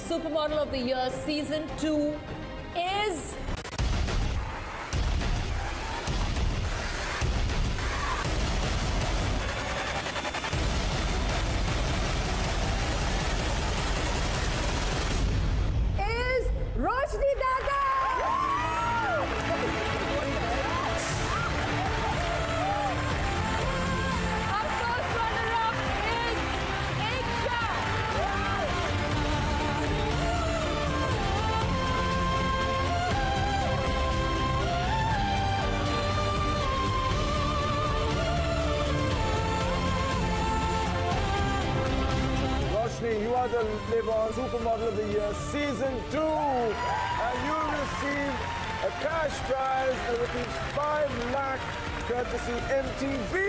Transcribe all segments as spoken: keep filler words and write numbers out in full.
Supermodel of the Year Season two is... is Roshni Datta! Our first runner-up is Eksha. Roshni, you are the Live On Supermodel of the Year Season two, and you receive a cash prize of rupees five lakh courtesy M T V.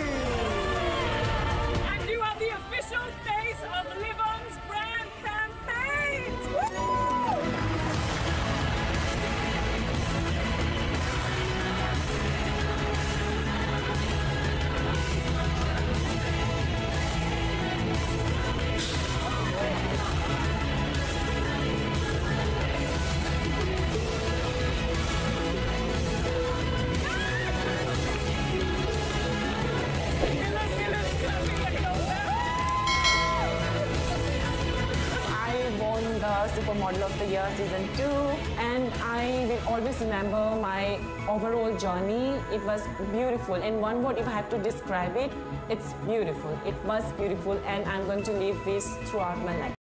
And you are the official face of Live On's brand campaigns. Woo! The Supermodel of the Year Season two, and I will always remember my overall journey. It was beautiful. In one word, if I have to describe it, it's beautiful. It was beautiful, and I'm going to live this throughout my life.